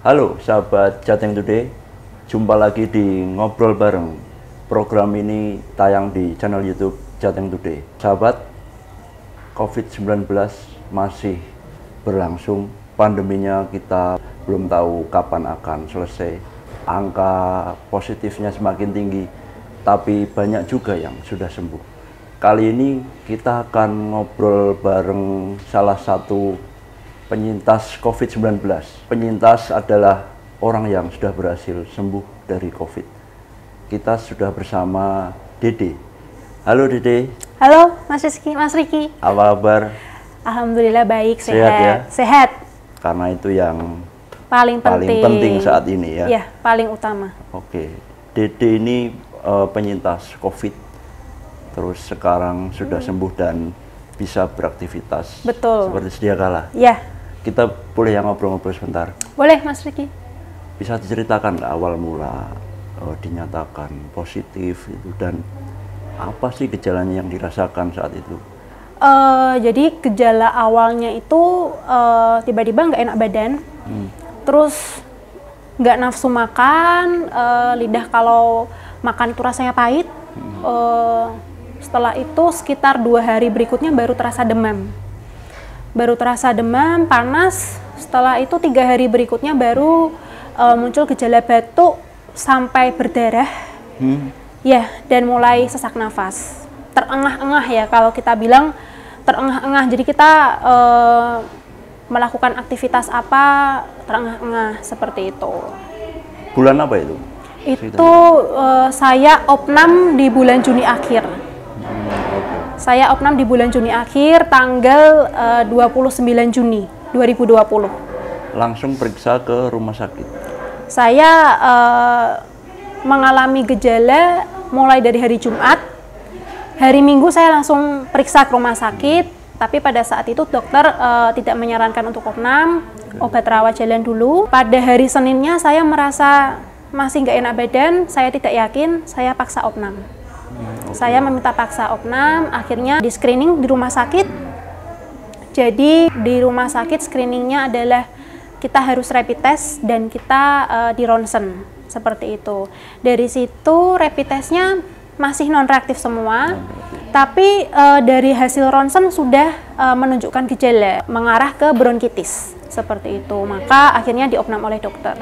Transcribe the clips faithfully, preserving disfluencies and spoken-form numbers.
Halo sahabat Jateng Today, jumpa lagi di Ngobrol Bareng. Program ini tayang di channel YouTube Jateng Today. Sahabat, COVID sembilan belas masih berlangsung, pandeminya kita belum tahu kapan akan selesai. Angka positifnya semakin tinggi, tapi banyak juga yang sudah sembuh. Kali ini kita akan ngobrol bareng salah satu penyintas COVID sembilan belas. Penyintas adalah orang yang sudah berhasil sembuh dari COVID. Kita sudah bersama Dede. Halo Dede. Halo Mas Rizky, Mas Riki. Apa kabar? Alhamdulillah baik, sehat. Sehat ya? Sehat. Karena itu yang paling penting. Paling penting saat ini ya? Iya, paling utama. Oke. Dede ini uh, penyintas COVID, terus sekarang sudah hmm. sembuh dan bisa beraktivitas. Betul. Seperti sedia kala. Iya. Kita boleh yang ngobrol-ngobrol sebentar? Boleh, Mas Riki. Bisa diceritakan nggak awal mula uh, dinyatakan positif itu, dan apa sih gejalanya yang dirasakan saat itu? Uh, jadi gejala awalnya itu uh, tiba-tiba nggak enak badan, hmm. terus nggak nafsu makan, uh, lidah kalau makan itu rasanya pahit. Hmm. Uh, setelah itu sekitar dua hari berikutnya baru terasa demam. Baru terasa demam, panas. Setelah itu tiga hari berikutnya baru uh, muncul gejala batuk sampai berdarah. Hmm. Ya, dan mulai sesak nafas. Terengah-engah ya, kalau kita bilang terengah-engah. Jadi kita uh, melakukan aktivitas apa, terengah-engah seperti itu. Bulan apa itu? Itu uh, saya opnam di bulan Juni akhir. Saya opnam di bulan Juni akhir, tanggal uh, dua puluh sembilan Juni dua ribu dua puluh. Langsung periksa ke rumah sakit? Saya uh, mengalami gejala mulai dari hari Jumat. Hari Minggu saya langsung periksa ke rumah sakit, tapi pada saat itu dokter uh, tidak menyarankan untuk opnam, obat rawat jalan dulu. Pada hari Seninnya saya merasa masih nggak enak badan, saya tidak yakin, saya paksa opnam. Saya meminta paksa opnam, akhirnya di screening di rumah sakit. Jadi di rumah sakit screeningnya adalah kita harus rapid test dan kita uh, di ronsen, seperti itu. Dari situ rapid testnya masih non reaktif semua, tapi uh, dari hasil ronsen sudah uh, menunjukkan gejala mengarah ke bronkitis, seperti itu. Maka akhirnya diopnam oleh dokter.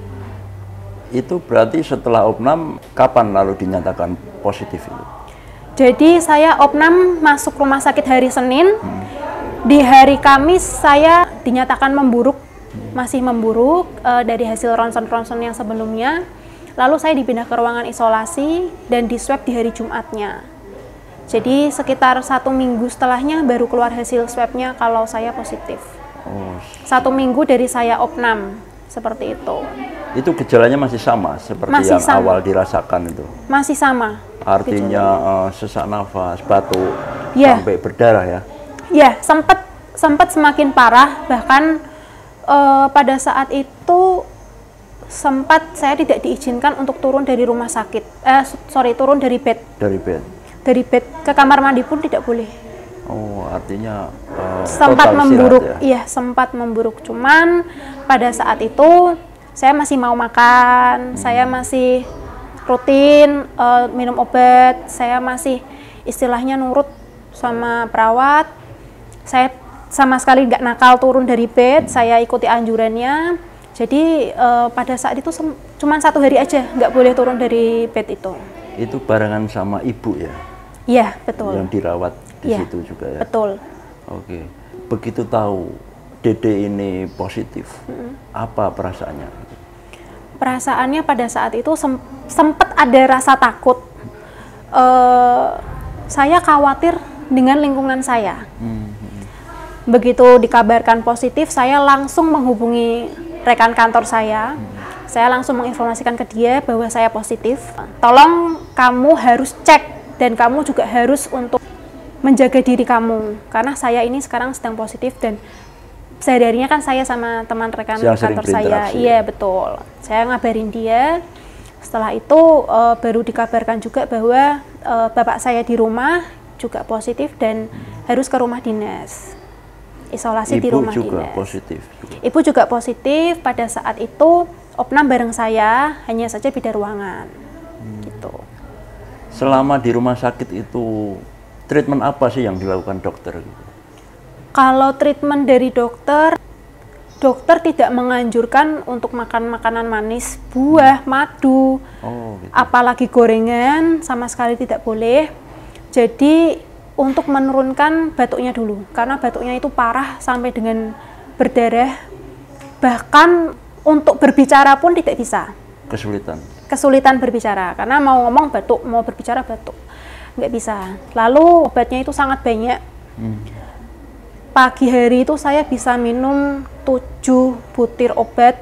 Itu berarti setelah opnam kapan lalu dinyatakan positif itu? Jadi saya opnam masuk rumah sakit hari Senin, hmm. di hari Kamis saya dinyatakan memburuk, hmm. masih memburuk uh, dari hasil ronsen-ronsen yang sebelumnya. Lalu saya dipindah ke ruangan isolasi dan di swab di hari Jumatnya. Jadi sekitar satu minggu setelahnya baru keluar hasil swabnya kalau saya positif. Oh. Satu minggu dari saya opnam, seperti itu. Itu gejalanya masih sama seperti masih yang sama. Awal dirasakan itu? Masih sama. Artinya uh, sesak nafas, batuk, ya. Sampai berdarah ya? Ya, sempat sempat semakin parah. Bahkan uh, pada saat itu sempat saya tidak diizinkan untuk turun dari rumah sakit. Eh, sorry, turun dari bed. Dari bed? Dari bed ke kamar mandi pun tidak boleh. Oh, artinya uh, sempat memburuk. Ya? Iya, sempat memburuk. Cuman pada saat itu saya masih mau makan, hmm. saya masih rutin uh, minum obat, saya masih istilahnya nurut sama perawat. Saya sama sekali nggak nakal turun dari bed, saya ikuti anjurannya. Jadi uh, pada saat itu cuma satu hari aja nggak boleh turun dari bed itu. Itu barengan sama ibu ya? Iya, betul. Yang dirawat di ya, situ juga ya? Betul. Oke, begitu tahu Dede ini positif, hmm. apa perasaannya? Perasaannya pada saat itu sem sempat ada rasa takut. Uh, saya khawatir dengan lingkungan saya. Hmm. Begitu dikabarkan positif, saya langsung menghubungi rekan kantor saya. Hmm. Saya langsung menginformasikan ke dia bahwa saya positif. Tolong kamu harus cek dan kamu juga harus untuk menjaga diri kamu. Karena saya ini sekarang sedang positif dan sehari-harinya kan saya sama teman rekan kantor saya, iya betul. Saya ngabarin dia. Setelah itu uh, baru dikabarkan juga bahwa uh, bapak saya di rumah juga positif dan hmm. harus ke rumah dinas. isolasi Ibu di rumah juga dinas. positif juga. Ibu juga positif pada saat itu opnam bareng saya, hanya saja beda ruangan. Hmm. Gitu. Selama di rumah sakit itu treatment apa sih yang dilakukan dokter? Kalau treatment dari dokter, dokter tidak menganjurkan untuk makan makanan manis, buah, madu, oh, gitu. apalagi gorengan, sama sekali tidak boleh. Jadi untuk menurunkan batuknya dulu, karena batuknya itu parah sampai dengan berdarah. Bahkan untuk berbicara pun tidak bisa. Kesulitan. Kesulitan berbicara, karena mau ngomong batuk, mau berbicara batuk. Nggak bisa. Lalu obatnya itu sangat banyak. Hmm. Pagi hari itu saya bisa minum tujuh butir obat.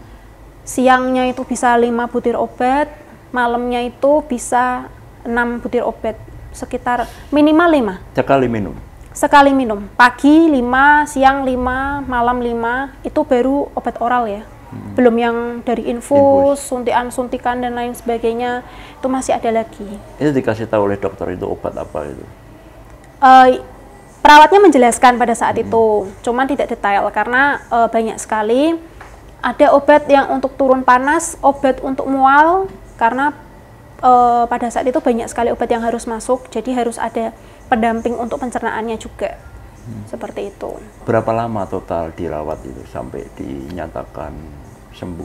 Siangnya itu bisa lima butir obat. Malamnya itu bisa enam butir obat. Sekitar minimal lima. Sekali minum? Sekali minum. Pagi lima, siang lima, malam lima. Itu baru obat oral ya. Hmm. Belum yang dari infus, suntikan, suntikan dan lain sebagainya. Itu masih ada lagi. Itu dikasih tahu oleh dokter itu obat apa itu? Uh, perawatnya menjelaskan pada saat hmm. itu. Cuman tidak detail karena uh, banyak sekali. Ada obat yang untuk turun panas, obat untuk mual. Karena Uh, pada saat itu banyak sekali obat yang harus masuk, jadi harus ada pendamping untuk pencernaannya juga. Hmm. Seperti itu. Berapa lama total dirawat itu sampai dinyatakan sembuh?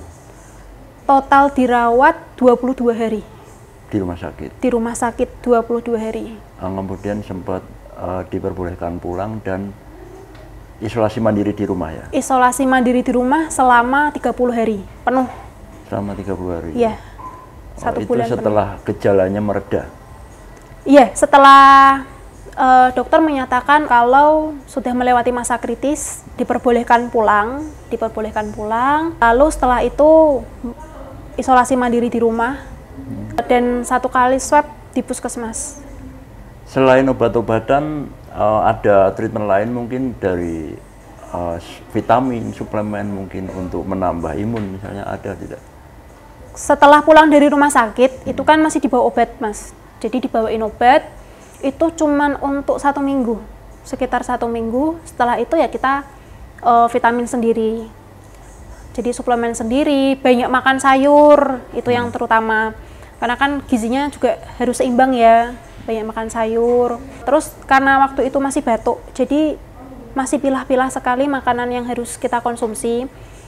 Total dirawat dua puluh dua hari. Di rumah sakit? Di rumah sakit dua puluh dua hari. Uh, kemudian sempat uh, diperbolehkan pulang dan isolasi mandiri di rumah ya? Isolasi mandiri di rumah selama tiga puluh hari penuh. Selama tiga puluh hari? Iya. Satu oh, itu bulan setelah penuh. Gejalanya mereda? Iya, setelah uh, dokter menyatakan kalau sudah melewati masa kritis, diperbolehkan pulang, diperbolehkan pulang. Lalu setelah itu isolasi mandiri di rumah hmm. dan satu kali swab di puskesmas. Selain obat-obatan, uh, ada treatment lain mungkin dari uh, vitamin, suplemen mungkin untuk menambah imun misalnya, ada tidak? Setelah pulang dari rumah sakit, hmm. itu kan masih dibawa obat, Mas. Jadi dibawain obat, itu cuman untuk satu minggu. Sekitar satu minggu, setelah itu ya kita uh, vitamin sendiri. Jadi suplemen sendiri, banyak makan sayur, itu hmm. yang terutama. Karena kan gizinya juga harus seimbang ya, banyak makan sayur. Terus karena waktu itu masih batuk, jadi masih pilah-pilah sekali makanan yang harus kita konsumsi.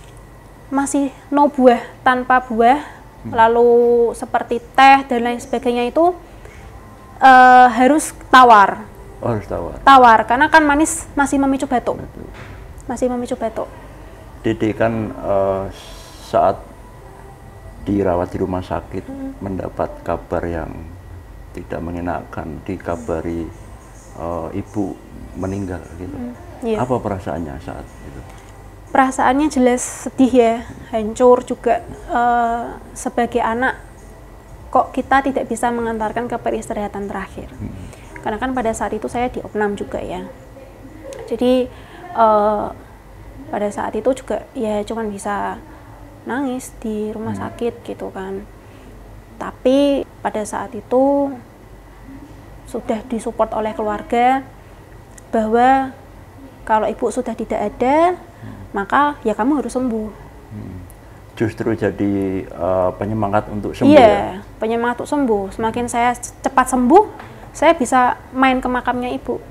Masih no buah, tanpa buah. Lalu seperti teh dan lain sebagainya itu uh, harus tawar. Oh, harus tawar. Tawar, karena kan manis masih memicu batuk. Masih memicu batuk. Dede kan uh, saat dirawat di rumah sakit hmm. mendapat kabar yang tidak mengenakan, dikabari uh, ibu meninggal gitu. Hmm, iya. Apa perasaannya saat itu? Perasaannya jelas sedih ya, hancur juga. Uh, sebagai anak, kok kita tidak bisa mengantarkan ke peristirahatan terakhir. Hmm. Karena kan pada saat itu saya di opnam juga ya. Jadi uh, pada saat itu juga ya cuman bisa nangis di rumah hmm. sakit gitu kan. Tapi pada saat itu sudah disupport oleh keluarga bahwa kalau ibu sudah tidak ada, maka ya kamu harus sembuh. Hmm. Justru jadi uh, penyemangat untuk sembuh. Iya, ya? penyemangat untuk sembuh. Semakin saya cepat sembuh, saya bisa main ke makamnya ibu.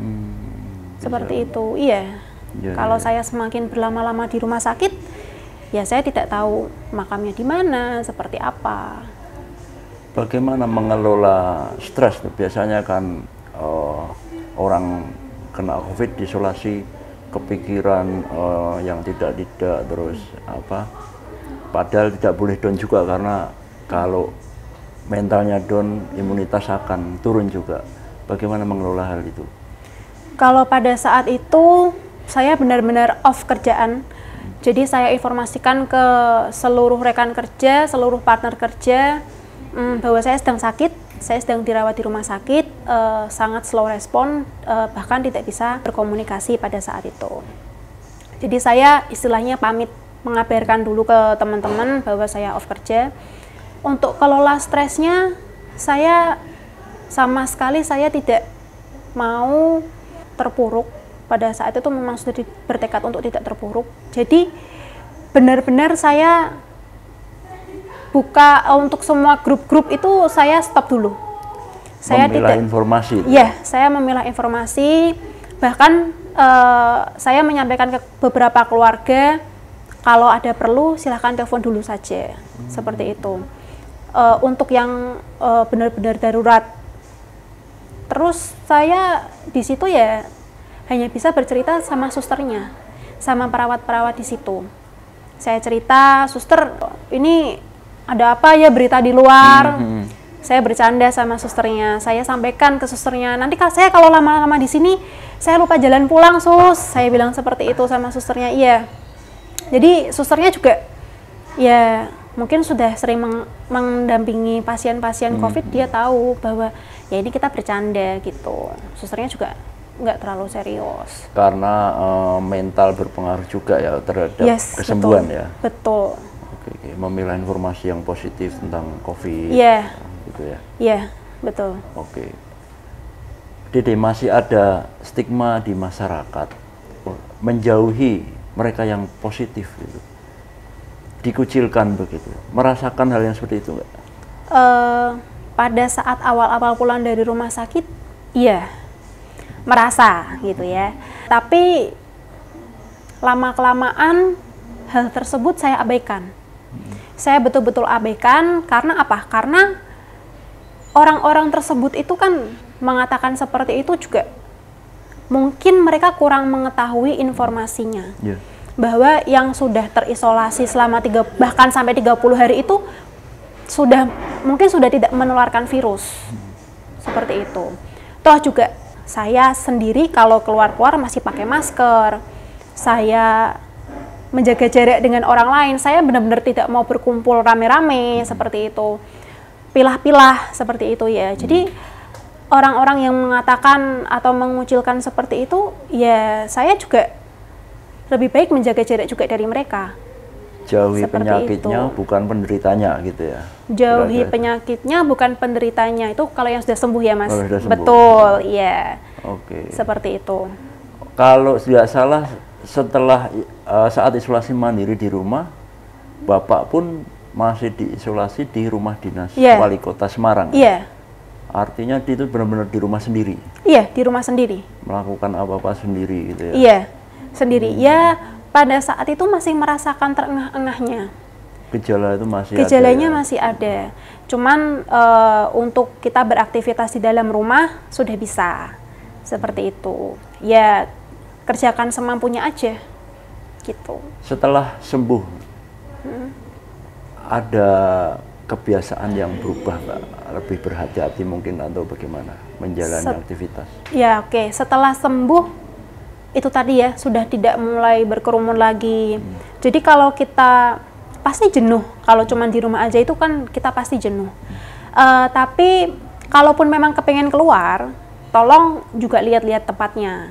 Hmm, Seperti bisa. Itu, iya. Ya, Kalau ya. Saya semakin berlama-lama di rumah sakit, ya saya tidak tahu makamnya di mana, seperti apa. Bagaimana mengelola stres? Biasanya kan uh, orang kena COVID isolasi, kepikiran uh, yang tidak-tidak, terus apa, padahal tidak boleh down juga, karena kalau mentalnya down, imunitas akan turun juga. Bagaimana mengelola hal itu? Kalau pada saat itu saya benar-benar off kerjaan, hmm. jadi saya informasikan ke seluruh rekan kerja, seluruh partner kerja hmm, bahwa saya sedang sakit. Saya sedang dirawat di rumah sakit, uh, sangat slow respon, uh, bahkan tidak bisa berkomunikasi pada saat itu. Jadi saya istilahnya pamit, mengabarkan dulu ke teman-teman bahwa saya off kerja. Untuk kelola stresnya, saya sama sekali saya tidak mau terpuruk, pada saat itu memang sudah di- bertekad untuk tidak terpuruk. Jadi benar-benar saya buka uh, untuk semua grup-grup itu saya stop dulu. Saya Memilah tidak informasi. Iya, saya memilah informasi, bahkan uh, saya menyampaikan ke beberapa keluarga kalau ada perlu silahkan telepon dulu saja, hmm. seperti itu. Uh, untuk yang uh, benar-benar darurat. Terus saya di situ ya hanya bisa bercerita sama susternya, sama perawat-perawat di situ. Saya cerita, suster, ini ada apa ya berita di luar? Hmm. Saya bercanda sama susternya, saya sampaikan ke susternya, nanti kalau saya kalau lama-lama di sini, saya lupa jalan pulang, sus. Saya bilang seperti itu sama susternya, iya. Jadi susternya juga, ya mungkin sudah sering meng mendampingi pasien-pasien hmm. COVID, dia tahu bahwa ya ini kita bercanda gitu. Susternya juga nggak terlalu serius. Karena uh, mental berpengaruh juga ya terhadap yes, kesembuhan betul, ya. Betul. Oke, oke, memilah informasi yang positif tentang COVID. Iya. Yeah. Gitu ya. Iya, yeah, betul. Oke. Dede, masih ada stigma di masyarakat menjauhi mereka yang positif gitu. Dikucilkan begitu. Merasakan hal yang seperti itu nggak? Uh, pada saat awal-awal pulang dari rumah sakit, iya. Merasa gitu ya. Tapi lama-kelamaan hal tersebut saya abaikan. Hmm. Saya betul-betul abaikan karena apa? Karena orang-orang tersebut itu kan mengatakan seperti itu juga mungkin mereka kurang mengetahui informasinya. Yeah. Bahwa yang sudah terisolasi selama tiga bahkan sampai tiga puluh hari itu sudah mungkin sudah tidak menularkan virus. Hmm. Seperti itu. Toh juga saya sendiri kalau keluar-keluar masih pakai masker. Saya menjaga jarak dengan orang lain. Saya benar-benar tidak mau berkumpul rame-rame hmm. seperti itu. Pilah-pilah seperti itu ya. Jadi orang-orang yang mengatakan atau mengucilkan seperti itu, ya saya juga lebih baik menjaga jarak juga dari mereka. Jauhi seperti penyakitnya, itu. Bukan penderitanya gitu ya. Jauhi Berada. penyakitnya, bukan penderitanya. Itu kalau yang sudah sembuh ya Mas. Oh, sudah sembuh. Betul, iya. Oke. Seperti itu. Kalau tidak salah, setelah uh, saat isolasi mandiri di rumah, Bapak pun masih diisolasi di rumah dinas yeah. Wali Kota Semarang. Iya. Yeah. Artinya itu benar-benar di rumah sendiri. Iya, yeah, di rumah sendiri. Melakukan apa-apa sendiri gitu ya. Iya, yeah, sendiri. Hmm. Ya, pada saat itu masih merasakan terengah-engahnya. Gejala itu masih Gejalanya ada. Ya? masih ada. Cuman uh, untuk kita beraktivitas di dalam rumah sudah bisa. Seperti itu. Ya, kerjakan semampunya aja. Gitu. Setelah sembuh. Hmm. Ada kebiasaan yang berubah Mbak? Lebih berhati-hati mungkin atau bagaimana menjalani Set, aktivitas? Ya oke, okay. Setelah sembuh itu tadi ya sudah tidak mulai berkerumun lagi. Hmm. Jadi kalau kita pasti jenuh, kalau cuma di rumah aja itu kan kita pasti jenuh. Hmm. Uh, tapi kalaupun memang kepengen keluar, tolong juga lihat-lihat tempatnya.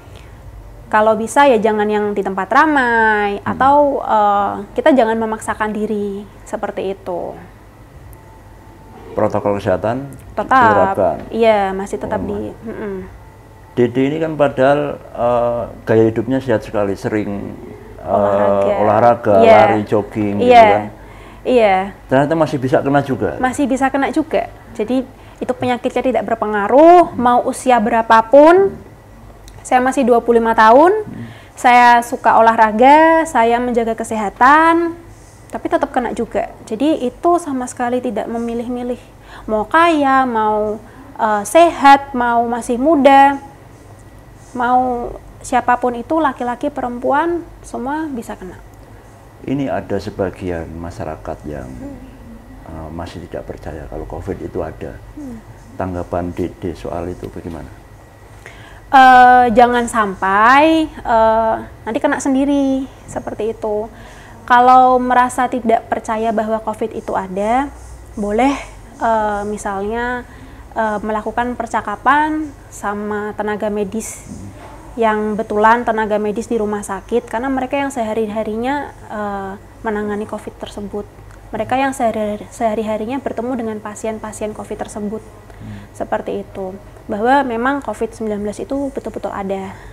Kalau bisa ya jangan yang di tempat ramai, hmm. atau uh, kita jangan memaksakan diri seperti itu. Protokol kesehatan tetap, diterapkan. Iya masih tetap oh, di. Mm -mm. Dede ini kan padahal uh, gaya hidupnya sehat sekali, sering uh, olahraga, olahraga yeah. lari, jogging, yeah. gitu kan. Iya. Yeah. Ternyata masih bisa kena juga. Masih bisa kena juga. Jadi itu penyakitnya tidak berpengaruh, hmm. mau usia berapapun. Saya masih dua puluh lima tahun, hmm. saya suka olahraga, saya menjaga kesehatan, tapi tetap kena juga. Jadi itu sama sekali tidak memilih-milih. Mau kaya, mau uh, sehat, mau masih muda, mau siapapun itu, laki-laki, perempuan, semua bisa kena. Ini ada sebagian masyarakat yang hmm. uh, masih tidak percaya kalau COVID itu ada. Hmm. Tanggapan Dede soal itu bagaimana? Uh, jangan sampai uh, nanti kena sendiri seperti itu. Kalau merasa tidak percaya bahwa COVID itu ada, boleh uh, misalnya uh, melakukan percakapan sama tenaga medis yang betulan tenaga medis di rumah sakit, karena mereka yang sehari-harinya uh, menangani COVID tersebut. Mereka yang sehari-harinya bertemu dengan pasien-pasien COVID tersebut. Hmm. Seperti itu. Bahwa memang COVID sembilan belas itu betul-betul ada.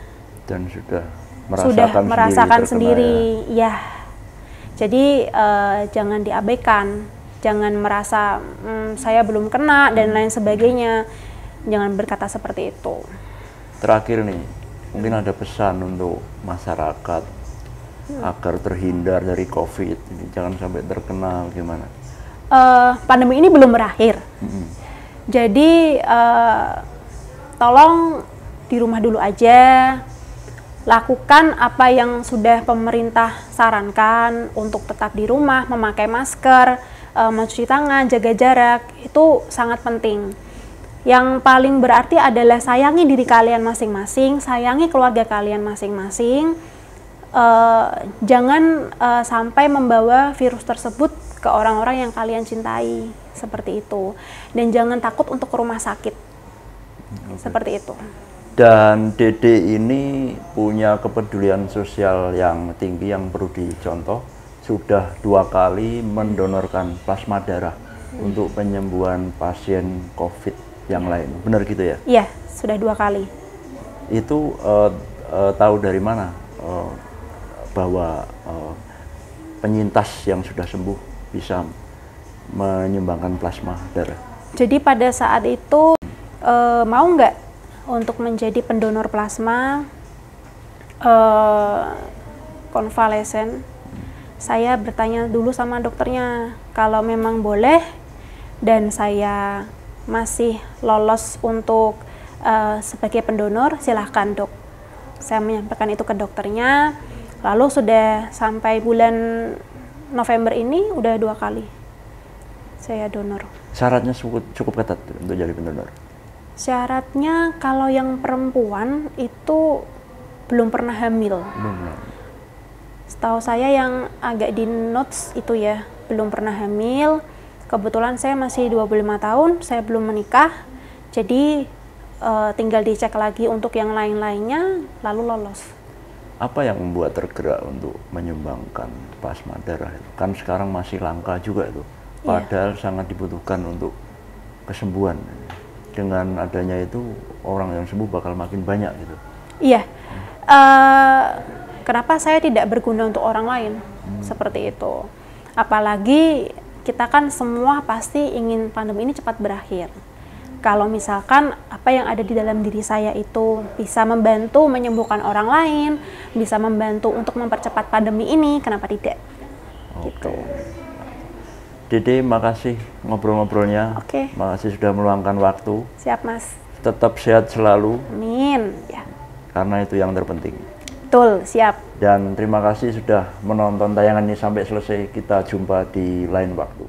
Dan sudah merasakan sudah merasakan sendiri, sendiri ya. Jadi uh, jangan diabaikan, jangan merasa hmm, saya belum kena dan lain sebagainya. Jangan berkata seperti itu. Terakhir nih, mungkin ada pesan untuk masyarakat hmm. agar terhindar dari COVID ini, jangan sampai terkena gimana? Uh, pandemi ini belum berakhir, hmm. jadi uh, tolong di rumah dulu aja. Lakukan apa yang sudah pemerintah sarankan untuk tetap di rumah, memakai masker, e, mencuci tangan, jaga jarak, itu sangat penting. Yang paling berarti adalah sayangi diri kalian masing-masing, sayangi keluarga kalian masing-masing. E, jangan e, sampai membawa virus tersebut ke orang-orang yang kalian cintai, seperti itu. Dan jangan takut untuk ke rumah sakit, okay. Seperti itu. Dan Dede ini punya kepedulian sosial yang tinggi yang perlu dicontoh. Sudah dua kali mendonorkan plasma darah hmm. untuk penyembuhan pasien COVID yang lain. Benar gitu ya? Iya, sudah dua kali. Itu uh, uh, tahu dari mana uh, bahwa uh, penyintas yang sudah sembuh bisa menyumbangkan plasma darah? Jadi pada saat itu uh, mau nggak untuk menjadi pendonor plasma uh, konvalesen, saya bertanya dulu sama dokternya, kalau memang boleh dan saya masih lolos untuk uh, sebagai pendonor, silahkan dok. Saya menyampaikan itu ke dokternya, lalu sudah sampai bulan November ini udah dua kali saya donor. Syaratnya cukup, cukup ketat untuk jadi pendonor? Syaratnya kalau yang perempuan itu belum pernah hamil. Belum. Setahu saya yang agak di notes itu ya, belum pernah hamil. Kebetulan saya masih dua puluh lima tahun, saya belum menikah. Jadi uh, tinggal dicek lagi untuk yang lain-lainnya, lalu lolos. Apa yang membuat tergerak untuk menyumbangkan plasma darah itu? Kan sekarang masih langka juga itu. Padahal iya. sangat dibutuhkan untuk kesembuhan. Dengan adanya itu orang yang sembuh bakal makin banyak gitu. Iya. Hmm. Uh, kenapa saya tidak berguna untuk orang lain hmm. seperti itu? Apalagi kita kan semua pasti ingin pandemi ini cepat berakhir. Kalau misalkan apa yang ada di dalam diri saya itu bisa membantu menyembuhkan orang lain, bisa membantu untuk mempercepat pandemi ini, kenapa tidak? Okay. Gitu. Dede, makasih ngobrol-ngobrolnya. Oke. Okay. Makasih sudah meluangkan waktu. Siap, Mas. Tetap sehat selalu. Amin. Ya. Karena itu yang terpenting. Betul, siap. Dan terima kasih sudah menonton tayangan ini sampai selesai. Kita jumpa di lain waktu.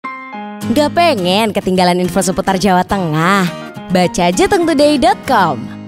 Gak pengen ketinggalan info seputar Jawa Tengah? Baca jateng today dot com.